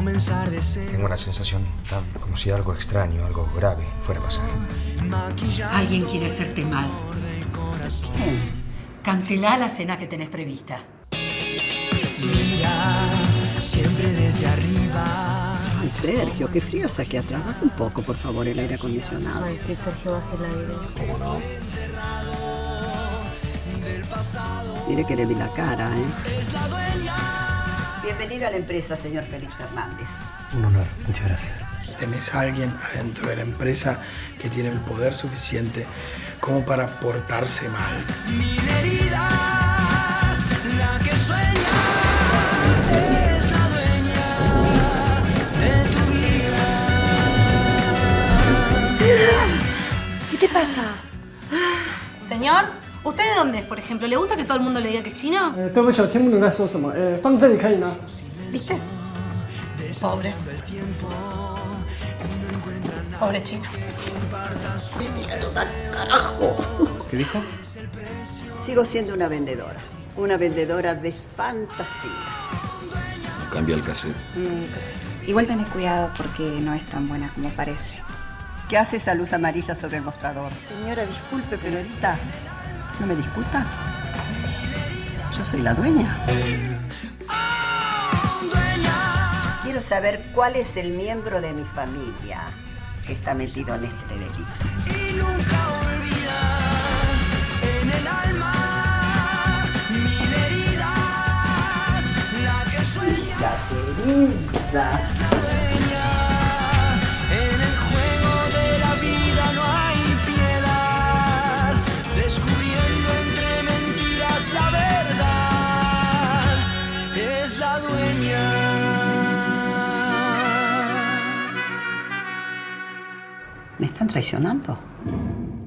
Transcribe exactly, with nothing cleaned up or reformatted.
comenzar de cero. Tengo una sensación tan como si algo extraño, algo grave fuera a pasar. Alguien quiere hacerte mal. ¿Quién? Cancelá la cena que tenés prevista. Mira, siempre desde arriba. Ay, Sergio, qué frío es aquí atrás. Baja un poco, por favor, el aire acondicionado. Ay, sí, Sergio, baje el aire. ¿Cómo no? Mire que le vi la cara, ¿eh? Bienvenido a la empresa, señor Félix Fernández. Un honor, muchas gracias. Tenés a alguien adentro de la empresa que tiene el poder suficiente como para portarse mal. Mil heridas, la que sueña es la dueña de tu vida. ¿Qué te pasa? Señor, ¿usted de dónde es, por ejemplo? ¿Le gusta que todo el mundo le diga que es chino? 呃，对不起，我听不懂在说什么。呃，放这里可以吗？ ¿Viste? Pobre. Pobre chino. ¡Carajo! ¿Qué dijo? Sigo siendo una vendedora. Una vendedora de fantasías. No cambia el cassette. Mm, igual tenés cuidado porque no es tan buena como parece. ¿Qué hace esa luz amarilla sobre el mostrador? Señora, disculpe, pero ahorita... ¿No me disculpa? Yo soy la dueña. Quiero saber cuál es el miembro de mi familia que está metido en este delito. Y nunca olvidar en el alma mil heridas, la que sueña ¡La querida! es la dueña. En el juego de la vida no hay piedad, descubriendo entre mentiras la verdad, es la dueña. ¿Me están traicionando?